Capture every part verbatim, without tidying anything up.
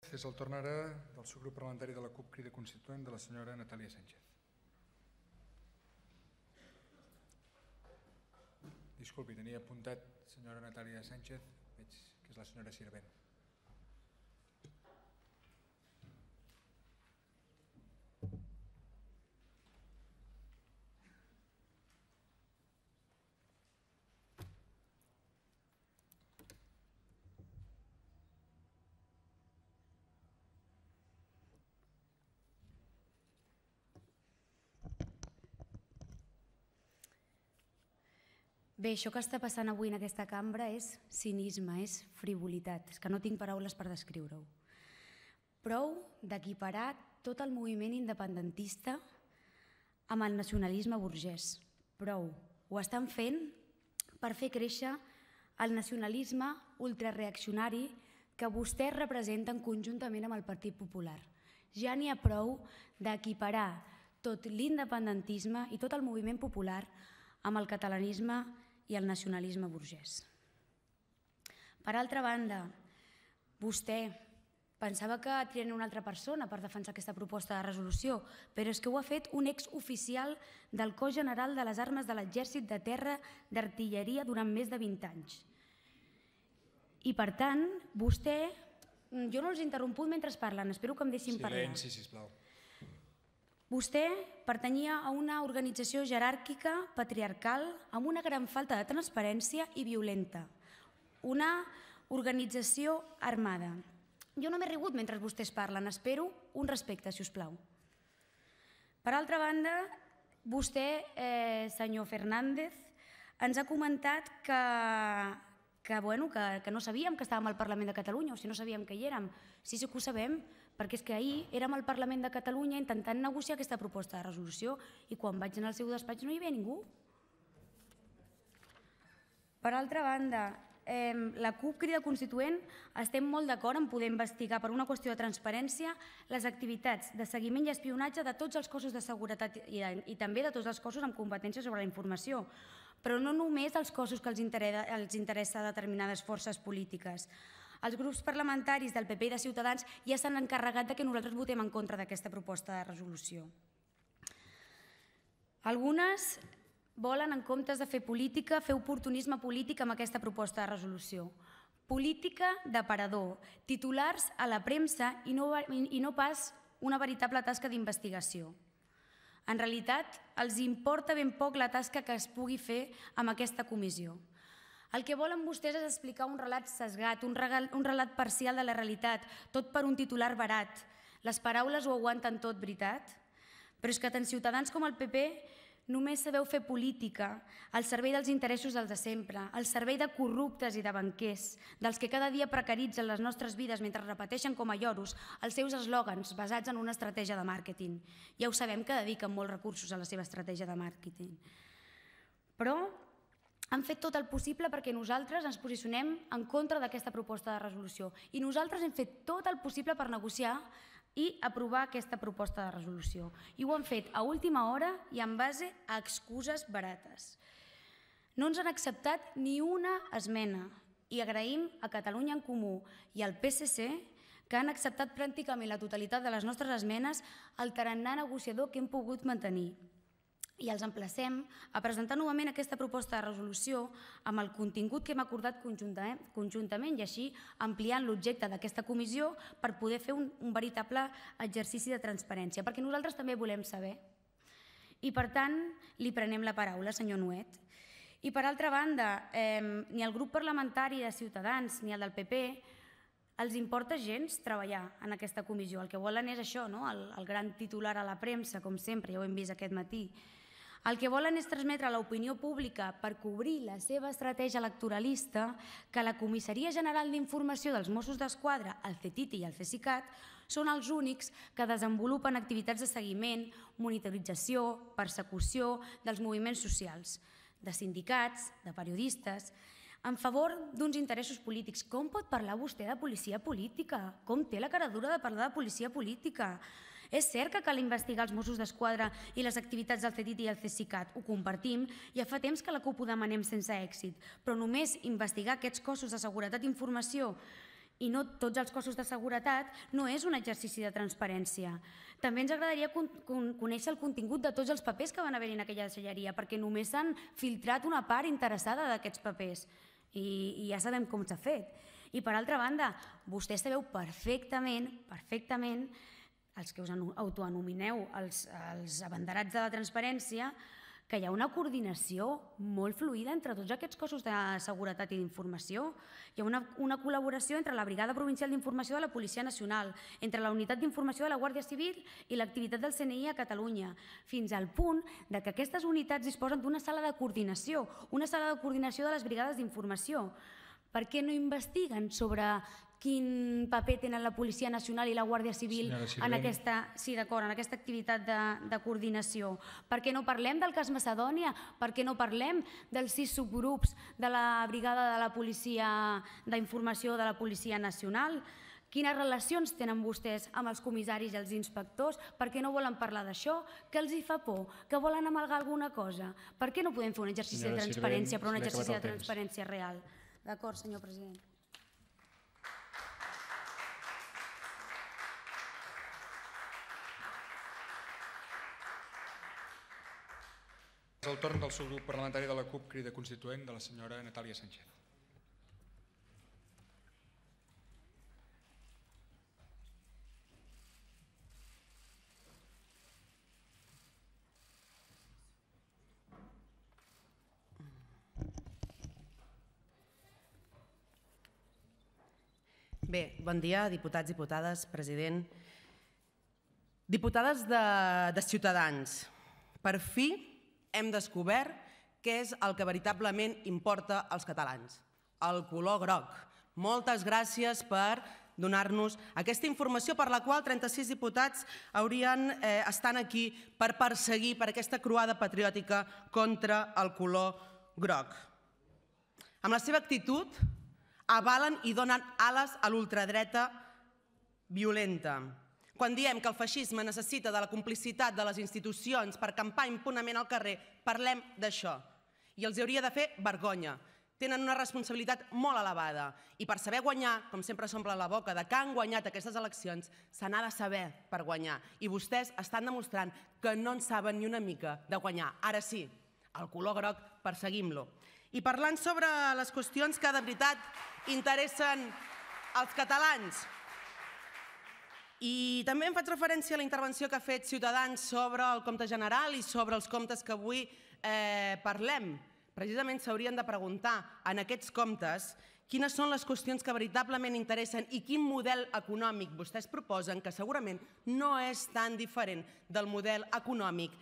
És el torn ara del subgrup parlamentari de la CUP Crida Constituent de la senyora Natàlia Sánchez. Disculpi, tenia apuntat senyora Natàlia Sánchez, veig que és la senyora Sirvent. Bé, això que està passant avui en aquesta cambra és cinisme, és frivolitat, és que no tinc paraules per descriure-ho. Prou d'equiparar tot el moviment independentista amb el nacionalisme burgès. Prou. Ho estan fent per fer créixer el nacionalisme ultrareaccionari que vostès representen conjuntament amb el Partit Popular. Ja n'hi ha prou d'equiparar tot l'independentisme i tot el moviment popular amb el catalanisme i el nacionalisme burgès. Per altra banda, vostè pensava que triaria una altra persona per defensar aquesta proposta de resolució, però és que ho ha fet un exoficial del cos general de les armes de l'Exèrcit de Terra d'Artilleria durant més de vint anys. I per tant, vostè... Jo no els he interromput mentre parlen, espero que em deixin parlar. Silenci, sisplau. Vostè pertanyia a una organització jeràrquica, patriarcal, amb una gran falta de transparència i violenta. Una organització armada. Jo no m'he rigut mentre vostès parlen, espero un respecte, si us plau. Per altra banda, vostè, eh, senyor Fernández, ens ha comentat que, que, bueno, que, que no sabíem que estàvem al Parlament de Catalunya, o si no sabíem que hi érem. Sí, sí que ho sabem, perquè és que ahir érem al Parlament de Catalunya intentant negociar aquesta proposta de resolució i quan vaig anar al seu despatx no hi havia ningú. Per altra banda, eh, la CUP Crida Constituent estem molt d'acord en poder investigar per una qüestió de transparència les activitats de seguiment i espionatge de tots els cossos de seguretat i, i també de tots els cossos amb competència sobre la informació, però no només els cossos que els interessa, els interessa a determinades forces polítiques. Els grups parlamentaris del P P i de Ciutadans ja s'han encarregat que nosaltres votem en contra d'aquesta proposta de resolució. Algunes volen, en comptes de fer política, fer oportunisme polític amb aquesta proposta de resolució. Política d'aparador, titulars a la premsa i no, i no pas una veritable tasca d'investigació. En realitat, els importa ben poc la tasca que es pugui fer amb aquesta comissió. El que volen vostès és explicar un relat sesgat, un, regal, un relat parcial de la realitat, tot per un titular barat. Les paraules ho aguanten tot, veritat? Però és que tant Ciutadans com el P P només sabeu fer política al servei dels interessos dels de sempre, al servei de corruptes i de banquers, dels que cada dia precaritzen les nostres vides mentre repeteixen com a lloros els seus eslògans basats en una estratègia de màrqueting. Ja ho sabem que dediquen molts recursos a la seva estratègia de màrqueting. Però han fet tot el possible perquè nosaltres ens posicionem en contra d'aquesta proposta de resolució i nosaltres hem fet tot el possible per negociar i aprovar aquesta proposta de resolució. I ho han fet a última hora i en base a excuses barates. No ens han acceptat ni una esmena i agraïm a Catalunya en Comú i al P S C que han acceptat pràcticament la totalitat de les nostres esmenes al tarannà negociador que hem pogut mantenir. I els emplacem a presentar novament aquesta proposta de resolució amb el contingut que hem acordat conjuntament i així ampliant l'objecte d'aquesta comissió per poder fer un, un veritable exercici de transparència, perquè nosaltres també volem saber. I per tant, li prenem la paraula, senyor Nuet. I per altra banda, eh, ni el grup parlamentari de Ciutadans ni el del P P els importa gens treballar en aquesta comissió. El que volen és això, no? el, el gran titular a la premsa, com sempre, ja ho hem vist aquest matí. El que volen és transmetre a l'opinió pública per cobrir la seva estratègia electoralista que la Comissaria General d'Informació dels Mossos d'Esquadra, el CETITI i el CESICAT són els únics que desenvolupen activitats de seguiment, monitorització, persecució dels moviments socials, de sindicats, de periodistes, en favor d'uns interessos polítics. Com pot parlar vostè de policia política? Com té la caradura de parlar de policia política? És cert que cal investigar els Mossos d'Esquadra i les activitats del CETITI i el CESICAT, ho compartim, ja fa temps que la CUP ho demanem sense èxit, però només investigar aquests cossos de seguretat i informació i no tots els cossos de seguretat, no és un exercici de transparència. També ens agradaria conèixer el contingut de tots els papers que van haver-hi en aquella deixalleria, perquè només s'han filtrat una part interessada d'aquests papers i ja sabem com s'ha fet. I per altra banda, vostès sabeu perfectament, perfectament, els que us autoanomineu els abanderats de la transparència, que hi ha una coordinació molt fluida entre tots aquests cossos de seguretat i d'informació. Hi ha una col·laboració entre la Brigada Provincial d'Informació de la Policia Nacional, entre la Unitat d'Informació de la Guàrdia Civil i l'activitat del C N I a Catalunya, fins al punt que aquestes unitats disposen d'una sala de coordinació, una sala de coordinació de les brigades d'informació. Per què no investiguen sobre quin paper tenen la Policia Nacional i la Guàrdia Civil en aquesta activitat de coordinació? Per què no parlem del cas Macedònia? Per què no parlem dels sis subgrups de la Brigada de la Policia d'Informació de la Policia Nacional? Quines relacions tenen vostès amb els comissaris i els inspectors? Per què no volen parlar d'això? Què els hi fa por? Que volen amalgar alguna cosa? Per què no podem fer un exercici de transparència, però un exercici de transparència real? D'acord, senyor president. És el torn del subgrup parlamentari de la CUP Crida Constituent de la senyora Natàlia Sánchez. Bé, bon dia, diputats, diputades, president. Diputades de Ciutadans, per fi hem descobert què és el que veritablement importa als catalans, el color groc. Moltes gràcies per donar-nos aquesta informació per la qual trenta-sis diputats haurien estat aquí per perseguir per aquesta croada patriòtica contra el color groc. Amb la seva actitud avalen i donen ales a l'ultradreta violenta. Quan diem que el feixisme necessita de la complicitat de les institucions per acampar impunement al carrer, parlem d'això. I els hauria de fer vergonya. Tenen una responsabilitat molt elevada. I per saber guanyar, com sempre s'omple la boca de que han guanyat aquestes eleccions, se n'ha de saber per guanyar. I vostès estan demostrant que no en saben ni una mica de guanyar. Ara sí, el color groc, perseguim-lo. I parlant sobre les qüestions que de veritat interessen als catalans, i també em faig referència a la intervenció que ha fet Ciutadans sobre el compte general i sobre els comptes que avui parlem. Precisament s'haurien de preguntar en aquests comptes quines són les qüestions que veritablement interessen i quin model econòmic vostès proposen, que segurament no és tan diferent del model econòmic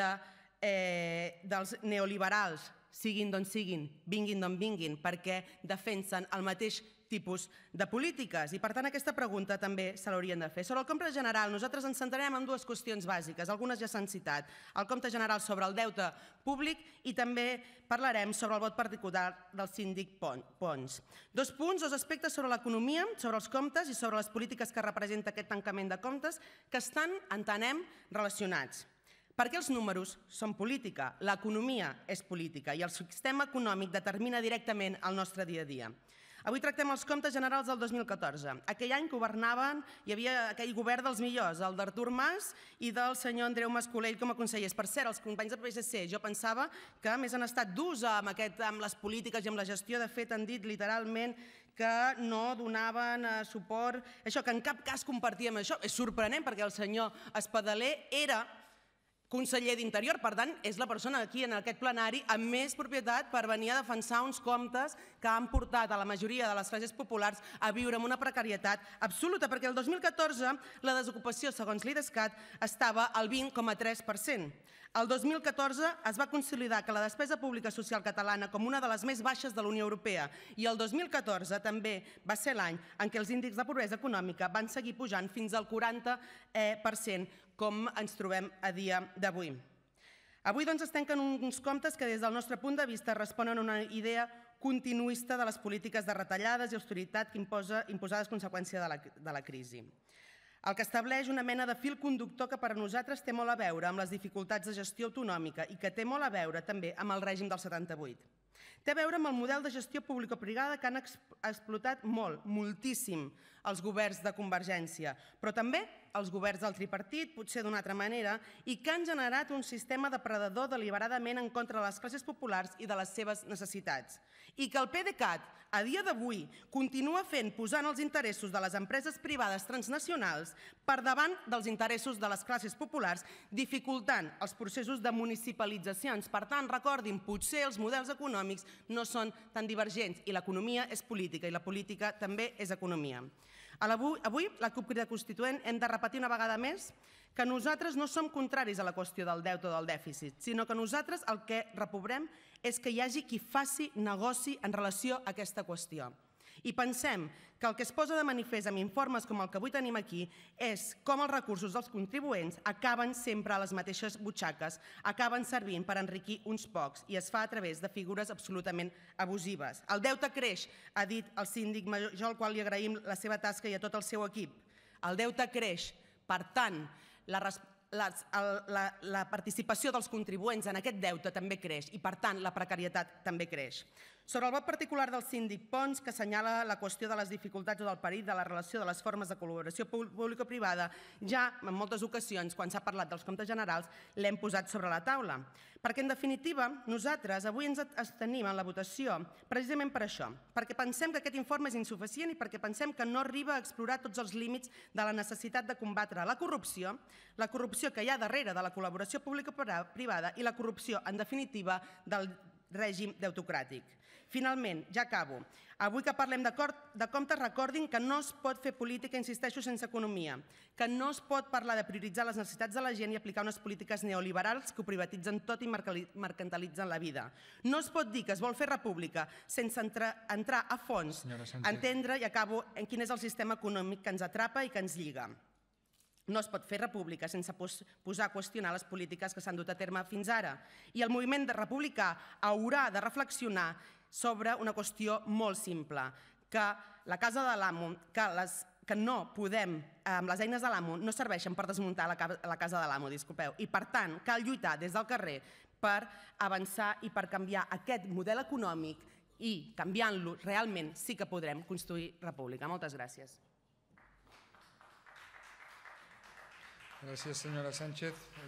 dels neoliberals, siguin d'on siguin, vinguin d'on vinguin, perquè defensen el mateix tipus de polítiques. I per tant aquesta pregunta també se l'haurien de fer. Sobre el compte general, nosaltres ens centrarem en dues qüestions bàsiques, algunes ja s'han citat. El compte general sobre el deute públic i també parlarem sobre el vot particular del síndic Pons. Dos punts, dos aspectes sobre l'economia, sobre els comptes i sobre les polítiques que representa aquest tancament de comptes que estan, entenem, relacionats. Perquè els números són política, l'economia és política i el sistema econòmic determina directament el nostre dia a dia. Avui tractem els comptes generals del dos mil catorze. Aquell any governaven, hi havia aquell govern dels millors, el d'Artur Mas i del senyor Andreu Mas Colell com a consellers. Per cert, els companys del P S C, jo pensava que més han estat durs amb les polítiques i amb la gestió. De fet, han dit literalment que no donaven suport, això, que en cap cas compartíem això. És sorprenent perquè el senyor Espadaler era conseller d'Interior, per tant, és la persona aquí en aquest plenari amb més propietat per venir a defensar uns comptes que han portat a la majoria de les classes populars a viure amb una precarietat absoluta, perquè el dos mil catorze la desocupació, segons l'Idescat, estava al vint coma tres per cent. El dos mil catorze es va consolidar que la despesa pública social catalana com una de les més baixes de la Unió Europea i el dos mil catorze també va ser l'any en què els índexs de pobresa econòmica van seguir pujant fins al quaranta per cent, com ens trobem a dia d'avui. Avui doncs es tanquen uns comptes que des del nostre punt de vista responen a una idea continuista de les polítiques de retallades i austeritat imposades a conseqüència de la crisi. El que estableix una mena de fil conductor que per a nosaltres té molt a veure amb les dificultats de gestió autonòmica i que té molt a veure també amb el règim del setanta-vuit. Té a veure amb el model de gestió público-privada que han explotat molt, moltíssim, els governs de Convergència, però també els governs del tripartit, potser d'una altra manera, i que han generat un sistema depredador deliberadament en contra de les classes populars i de les seves necessitats. I que el PDeCAT, a dia d'avui, continua fent posant els interessos de les empreses privades transnacionals per davant dels interessos de les classes populars, dificultant els processos de municipalitzacions. Per tant, recordin, potser els models econòmics no són tan divergents i l'economia és política i la política també és economia. Avui, la CUP Crida Constituent, hem de repetir una vegada més que nosaltres no som contraris a la qüestió del deute o del dèficit, sinó que nosaltres el que reprobrem és que hi hagi qui faci negoci en relació a aquesta qüestió. I pensem que el que es posa de manifest amb informes com el que avui tenim aquí és com els recursos dels contribuents acaben sempre a les mateixes butxaques, acaben servint per enriquir uns pocs i es fa a través de figures absolutament abusives. El deute creix, ha dit el síndic major, al qual li agraïm la seva tasca i a tot el seu equip. El deute creix, per tant, la La, la, la participació dels contribuents en aquest deute també creix i, per tant, la precarietat també creix. Sobre el vot particular del síndic Pons, que assenyala la qüestió de les dificultats o del perill de la relació de les formes de col·laboració público-privada, ja en moltes ocasions, quan s'ha parlat dels comptes generals, l'hem posat sobre la taula. Perquè, en definitiva, nosaltres avui ens abstenim en la votació precisament per això, perquè pensem que aquest informe és insuficient i perquè pensem que no arriba a explorar tots els límits de la necessitat de combatre la corrupció, la corrupció que hi ha darrere de la col·laboració pública-privada i la corrupció, en definitiva, del règim deutocràtic. Finalment, ja acabo. Avui que parlem de comptes, recordin que no es pot fer política, insisteixo, sense economia, que no es pot parlar de prioritzar les necessitats de la gent i aplicar unes polítiques neoliberals que ho privatitzen tot i mercantilitzen la vida. No es pot dir que es vol fer república sense entrar a fons, entendre, i acabo, en quin és el sistema econòmic que ens atrapa i que ens lliga. No es pot fer república sense posar a qüestionar les polítiques que s'han dut a terme fins ara. I el moviment republicà haurà de reflexionar sobre una qüestió molt simple, que la casa de l'amo, que no podem, amb les eines de l'amo, no serveixen per desmuntar la casa de l'amo, disculpeu. I, per tant, cal lluitar des del carrer per avançar i per canviar aquest model econòmic i, canviant-lo, realment sí que podrem construir república. Moltes gràcies. Gràcies, senyora Sánchez.